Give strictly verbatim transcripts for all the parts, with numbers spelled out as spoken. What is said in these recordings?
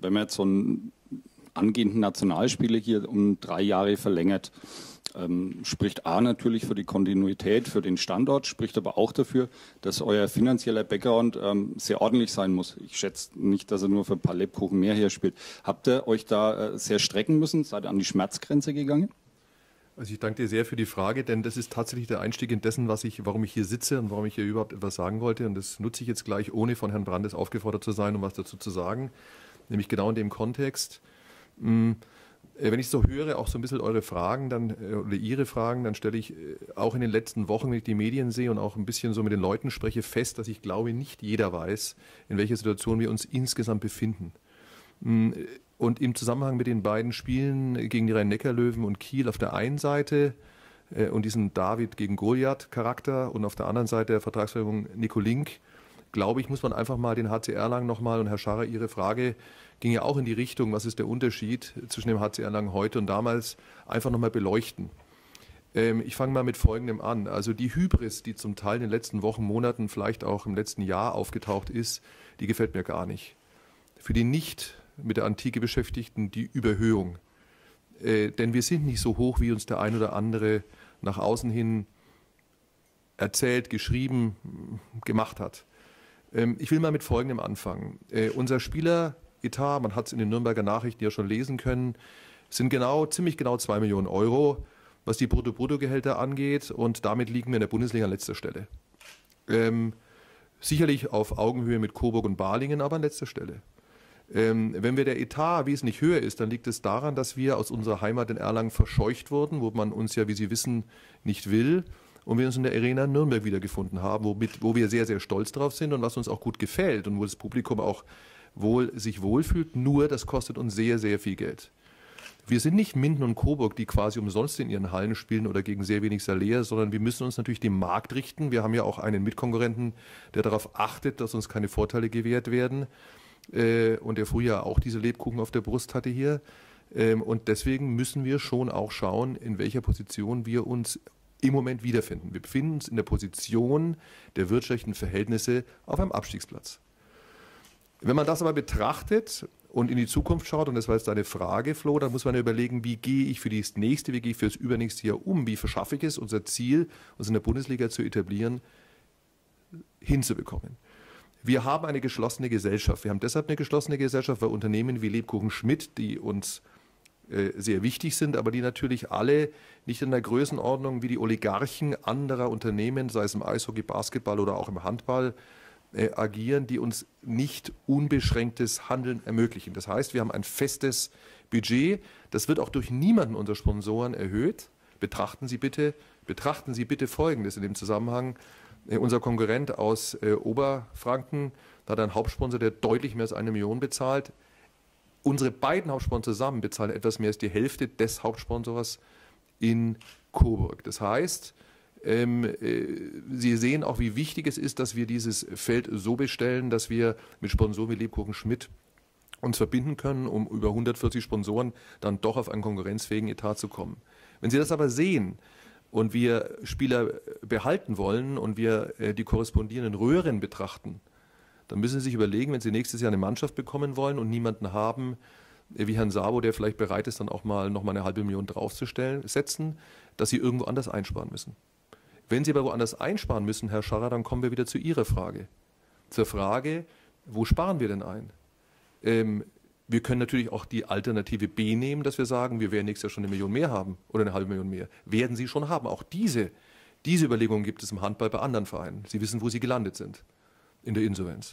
wenn man jetzt so einen angehenden Nationalspieler hier um drei Jahre verlängert, ähm, spricht A natürlich für die Kontinuität, für den Standort, spricht aber auch dafür, dass euer finanzieller Background ähm, sehr ordentlich sein muss. Ich schätze nicht, dass er nur für ein paar Lebkuchen mehr hier spielt. Habt ihr euch da äh, sehr strecken müssen? Seid ihr an die Schmerzgrenze gegangen? Also ich danke dir sehr für die Frage, denn das ist tatsächlich der Einstieg in dessen, was ich, warum ich hier sitze und warum ich hier überhaupt etwas sagen wollte. Und das nutze ich jetzt gleich, ohne von Herrn Brandes aufgefordert zu sein, um was dazu zu sagen. Nämlich genau in dem Kontext. Mh, Wenn ich so höre, auch so ein bisschen eure Fragen dann, oder Ihre Fragen, dann stelle ich auch in den letzten Wochen, wenn ich die Medien sehe und auch ein bisschen so mit den Leuten spreche, fest, dass ich glaube, nicht jeder weiß, in welcher Situation wir uns insgesamt befinden. Und im Zusammenhang mit den beiden Spielen gegen die Rhein-Neckar-Löwen und Kiel auf der einen Seite und diesen David gegen Goliath-Charakter und auf der anderen Seite der Vertragsverlängerung Nico Link, glaube ich, muss man einfach mal den H C Erlangen nochmal, und Herr Scharrer, Ihre Frage ging ja auch in die Richtung, was ist der Unterschied zwischen dem H C Erlangen heute und damals, einfach nochmal beleuchten. Ähm, ich fange mal mit Folgendem an. Also die Hybris, die zum Teil in den letzten Wochen, Monaten, vielleicht auch im letzten Jahr aufgetaucht ist, die gefällt mir gar nicht. Für die nicht mit der Antike Beschäftigten die Überhöhung. Äh, denn wir sind nicht so hoch, wie uns der ein oder andere nach außen hin erzählt, geschrieben, gemacht hat. Ähm, ich will mal mit Folgendem anfangen. Äh, unser Spieleretat, man hat es in den Nürnberger Nachrichten ja schon lesen können, sind genau, ziemlich genau zwei Millionen Euro, was die Brutto-Brutto-Gehälter angeht, und damit liegen wir in der Bundesliga an letzter Stelle. Ähm, sicherlich auf Augenhöhe mit Coburg und Balingen, aber an letzter Stelle. Ähm, wenn wir der Etat wesentlich höher ist, dann liegt es daran, dass wir aus unserer Heimat in Erlangen verscheucht wurden, wo man uns ja, wie Sie wissen, nicht will, und wir uns in der Arena Nürnberg wiedergefunden haben, womit, wo wir sehr, sehr stolz drauf sind und was uns auch gut gefällt und wo das Publikum auch wohl, sich wohlfühlt. Nur, das kostet uns sehr, sehr viel Geld. Wir sind nicht Minden und Coburg, die quasi umsonst in ihren Hallen spielen oder gegen sehr wenig Salär, sondern wir müssen uns natürlich dem Markt richten. Wir haben ja auch einen Mitkonkurrenten, der darauf achtet, dass uns keine Vorteile gewährt werden, äh, und der früher auch diese Lebkuchen auf der Brust hatte hier. Ähm, und deswegen müssen wir schon auch schauen, in welcher Position wir uns im Moment wiederfinden. Wir befinden uns in der Position der wirtschaftlichen Verhältnisse auf einem Abstiegsplatz. Wenn man das aber betrachtet und in die Zukunft schaut, und das war jetzt deine Frage, Flo, dann muss man überlegen, wie gehe ich für das nächste, wie gehe ich für das übernächste Jahr um, wie verschaffe ich es, unser Ziel, uns in der Bundesliga zu etablieren, hinzubekommen. Wir haben eine geschlossene Gesellschaft. Wir haben deshalb eine geschlossene Gesellschaft, weil Unternehmen wie Lebkuchen Schmidt, die uns sehr wichtig sind, aber die natürlich alle nicht in der Größenordnung wie die Oligarchen anderer Unternehmen, sei es im Eishockey, Basketball oder auch im Handball, äh, agieren, die uns nicht unbeschränktes Handeln ermöglichen. Das heißt, wir haben ein festes Budget, das wird auch durch niemanden unserer Sponsoren erhöht. Betrachten Sie bitte, betrachten Sie bitte Folgendes in dem Zusammenhang. Äh, unser Konkurrent aus äh, Oberfranken, da hat einen Hauptsponsor, der deutlich mehr als eine Million bezahlt. Unsere beiden Hauptsponsor zusammen bezahlen etwas mehr als die Hälfte des Hauptsponsors in Coburg. Das heißt, ähm, äh, Sie sehen auch, wie wichtig es ist, dass wir dieses Feld so bestellen, dass wir mit Sponsoren wie Lebkuchen Schmidt uns verbinden können, um über hundertvierzig Sponsoren dann doch auf einen konkurrenzfähigen Etat zu kommen. Wenn Sie das aber sehen und wir Spieler behalten wollen und wir äh, die korrespondierenden Röhren betrachten, dann müssen Sie sich überlegen, wenn Sie nächstes Jahr eine Mannschaft bekommen wollen und niemanden haben, wie Herrn Sabo, der vielleicht bereit ist, dann auch mal noch mal eine halbe Million draufzustellen, setzen, dass Sie irgendwo anders einsparen müssen. Wenn Sie aber woanders einsparen müssen, Herr Scharrer, dann kommen wir wieder zu Ihrer Frage. Zur Frage, wo sparen wir denn ein? Ähm, wir können natürlich auch die Alternative B nehmen, dass wir sagen, wir werden nächstes Jahr schon eine Million mehr haben oder eine halbe Million mehr. Werden Sie schon haben. Auch diese, diese Überlegungen gibt es im Handball bei anderen Vereinen. Sie wissen, wo Sie gelandet sind in der Insolvenz.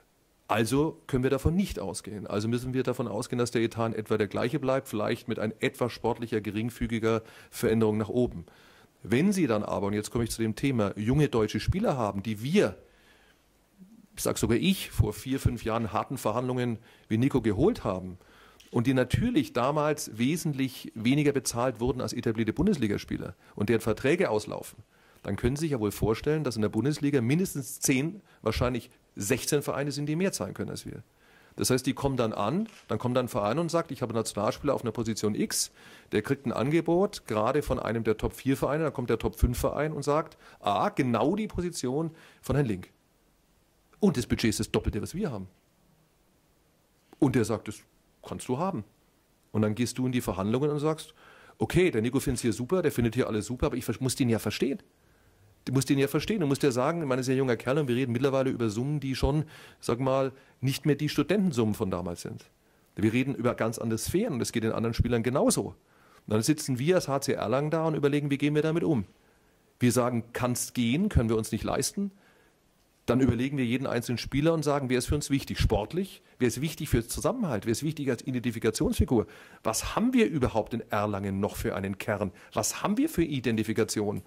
Also können wir davon nicht ausgehen. Also müssen wir davon ausgehen, dass der Etat in etwa der gleiche bleibt, vielleicht mit einer etwas sportlicher, geringfügiger Veränderung nach oben. Wenn Sie dann aber, und jetzt komme ich zu dem Thema, junge deutsche Spieler haben, die wir, ich sage sogar ich, vor vier, fünf Jahren harten Verhandlungen wie Nico geholt haben und die natürlich damals wesentlich weniger bezahlt wurden als etablierte Bundesligaspieler und deren Verträge auslaufen, dann können Sie sich ja wohl vorstellen, dass in der Bundesliga mindestens zehn, wahrscheinlich sechzehn Vereine sind, die mehr zahlen können als wir. Das heißt, die kommen dann an, dann kommt dann ein Verein und sagt, ich habe einen Nationalspieler auf einer Position X, der kriegt ein Angebot, gerade von einem der Top vier Vereine, dann kommt der Top fünf Verein und sagt, ah, genau die Position von Herrn Link. Und das Budget ist das Doppelte, was wir haben. Und der sagt, das kannst du haben. Und dann gehst du in die Verhandlungen und sagst, okay, der Nico findet es hier super, der findet hier alles super, aber ich muss den ja verstehen. Du musst den ja verstehen. Du musst ja sagen, ich meine, das ist ja ein junger Kerl und wir reden mittlerweile über Summen, die schon, sag mal, nicht mehr die Studentensummen von damals sind. Wir reden über ganz andere Sphären und das geht den anderen Spielern genauso. Und dann sitzen wir als H C Erlangen da und überlegen, wie gehen wir damit um. Wir sagen, kannst gehen, können wir uns nicht leisten. Dann überlegen wir jeden einzelnen Spieler und sagen, wer ist für uns wichtig? Sportlich? Wer ist wichtig für Zusammenhalt? Wer ist wichtig als Identifikationsfigur? Was haben wir überhaupt in Erlangen noch für einen Kern? Was haben wir für Identifikation?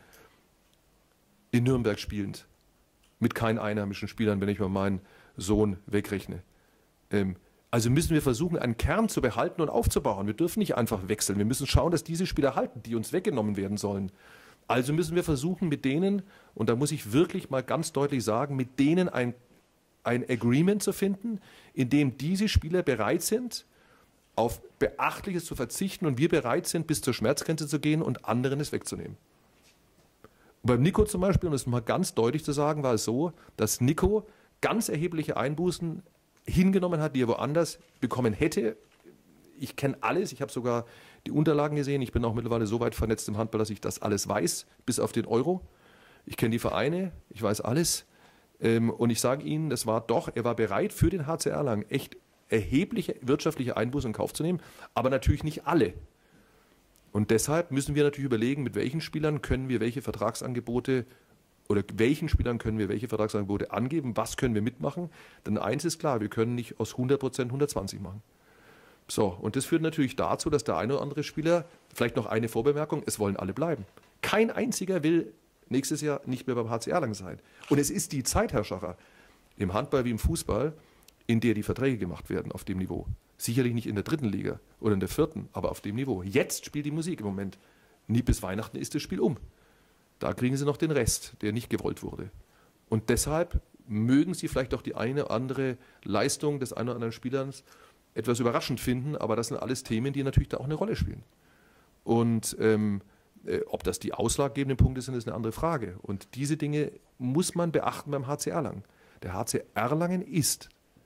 In Nürnberg spielend. Mit keinen einheimischen Spielern, wenn ich mal meinen Sohn wegrechne. Ähm, also müssen wir versuchen, einen Kern zu behalten und aufzubauen. Wir dürfen nicht einfach wechseln. Wir müssen schauen, dass diese Spieler halten, die uns weggenommen werden sollen. Also müssen wir versuchen, mit denen, und da muss ich wirklich mal ganz deutlich sagen, mit denen ein, ein Agreement zu finden, in dem diese Spieler bereit sind, auf Beachtliches zu verzichten und wir bereit sind, bis zur Schmerzgrenze zu gehen und anderen es wegzunehmen. Und beim Nico zum Beispiel, um das mal ganz deutlich zu sagen, war es so, dass Nico ganz erhebliche Einbußen hingenommen hat, die er woanders bekommen hätte. Ich kenne alles, ich habe sogar die Unterlagen gesehen. Ich bin auch mittlerweile so weit vernetzt im Handball, dass ich das alles weiß, bis auf den Euro. Ich kenne die Vereine, ich weiß alles. Und ich sage Ihnen, das war doch, er war bereit für den H C Erlangen echt erhebliche wirtschaftliche Einbußen in Kauf zu nehmen, aber natürlich nicht alle. Und deshalb müssen wir natürlich überlegen, mit welchen Spielern können wir welche Vertragsangebote oder welchen Spielern können wir welche Vertragsangebote angeben, was können wir mitmachen. Denn eins ist klar, wir können nicht aus hundert Prozent hundertzwanzig machen. So, und das führt natürlich dazu, dass der eine oder andere Spieler, vielleicht noch eine Vorbemerkung, es wollen alle bleiben. Kein einziger will nächstes Jahr nicht mehr beim H C Erlangen sein. Und es ist die Zeit, Herr Schacher, im Handball wie im Fußball, in der die Verträge gemacht werden auf dem Niveau. Sicherlich nicht in der dritten Liga oder in der vierten, aber auf dem Niveau. Jetzt spielt die Musik im Moment. Nie bis Weihnachten ist das Spiel um. Da kriegen Sie noch den Rest, der nicht gewollt wurde. Und deshalb mögen Sie vielleicht auch die eine oder andere Leistung des einen oder anderen Spielers etwas überraschend finden, aber das sind alles Themen, die natürlich da auch eine Rolle spielen. Und ähm, äh, ob das die ausschlaggebenden Punkte sind, ist eine andere Frage. Und diese Dinge muss man beachten beim H C Erlangen. Der H C Erlangen ist,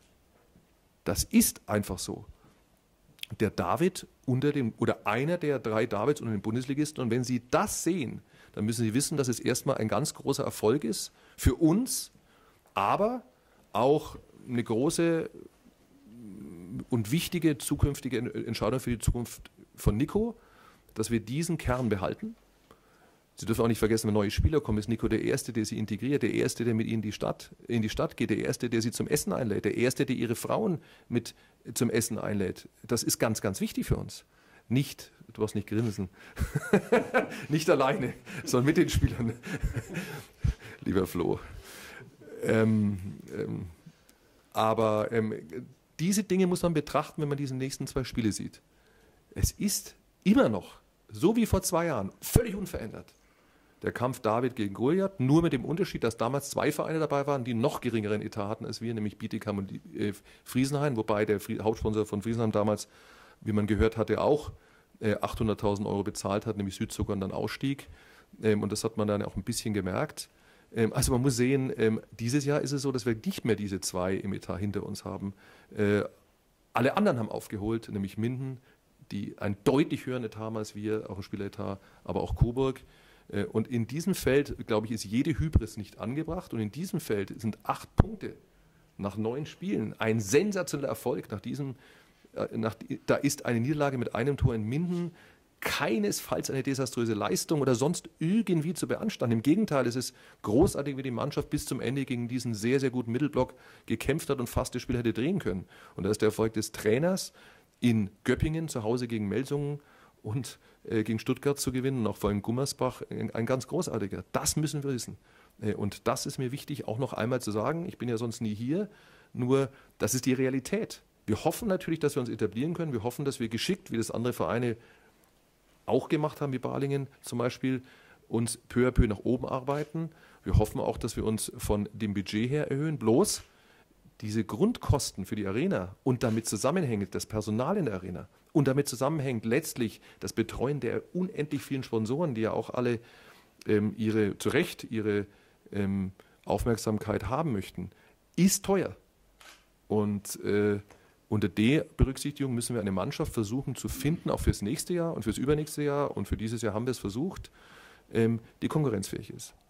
das ist einfach so, der David unter dem, oder einer der drei Davids unter den Bundesligisten. Und wenn Sie das sehen, dann müssen Sie wissen, dass es erstmal ein ganz großer Erfolg ist für uns, aber auch eine große und wichtige zukünftige Entscheidung für die Zukunft von Nico, dass wir diesen Kern behalten. Sie dürfen auch nicht vergessen, wenn neue Spieler kommen, ist Nico der Erste, der sie integriert, der Erste, der mit ihnen die Stadt, in die Stadt geht, der Erste, der sie zum Essen einlädt, der Erste, der ihre Frauen mit zum Essen einlädt. Das ist ganz, ganz wichtig für uns. Nicht, du brauchst nicht grinsen, nicht alleine, sondern mit den Spielern. Lieber Flo. Ähm, ähm, aber ähm, diese Dinge muss man betrachten, wenn man diese nächsten zwei Spiele sieht. Es ist immer noch, so wie vor zwei Jahren, völlig unverändert. Der Kampf David gegen Goliath, nur mit dem Unterschied, dass damals zwei Vereine dabei waren, die noch geringeren Etat hatten als wir, nämlich Bietigheim und äh, Friesenheim, wobei der Fri- Hauptsponsor von Friesenheim damals, wie man gehört hatte, auch äh, achthunderttausend Euro bezahlt hat, nämlich Südzucker, und dann ausstieg. Ähm, und das hat man dann auch ein bisschen gemerkt. Ähm, also man muss sehen, ähm, dieses Jahr ist es so, dass wir nicht mehr diese zwei im Etat hinter uns haben. Äh, alle anderen haben aufgeholt, nämlich Minden, die einen deutlich höheren Etat haben als wir, auch ein Spieleretat, aber auch Coburg. Und in diesem Feld, glaube ich, ist jede Hybris nicht angebracht. Und in diesem Feld sind acht Punkte nach neun Spielen ein sensationeller Erfolg. Nach diesem, nach, da ist eine Niederlage mit einem Tor in Minden keinesfalls eine desaströse Leistung oder sonst irgendwie zu beanstanden. Im Gegenteil, es ist großartig, wie die Mannschaft bis zum Ende gegen diesen sehr, sehr guten Mittelblock gekämpft hat und fast das Spiel hätte drehen können. Und das ist der Erfolg des Trainers, in Göppingen zu Hause gegen Melsungen und äh, gegen Stuttgart zu gewinnen, und auch vor allem Gummersbach, ein, ein ganz großartiger. Das müssen wir wissen. Äh, und das ist mir wichtig, auch noch einmal zu sagen. Ich bin ja sonst nie hier, nur das ist die Realität. Wir hoffen natürlich, dass wir uns etablieren können. Wir hoffen, dass wir geschickt, wie das andere Vereine auch gemacht haben, wie Balingen zum Beispiel, uns peu à peu nach oben arbeiten. Wir hoffen auch, dass wir uns von dem Budget her erhöhen. Bloß diese Grundkosten für die Arena und damit zusammenhängt das Personal in der Arena und damit zusammenhängt letztlich das Betreuen der unendlich vielen Sponsoren, die ja auch alle ähm, ihre, zu Recht ihre ähm, Aufmerksamkeit haben möchten, ist teuer. Und äh, unter der Berücksichtigung müssen wir eine Mannschaft versuchen zu finden, auch fürs nächste Jahr und fürs übernächste Jahr, und für dieses Jahr haben wir es versucht, die konkurrenzfähig ist.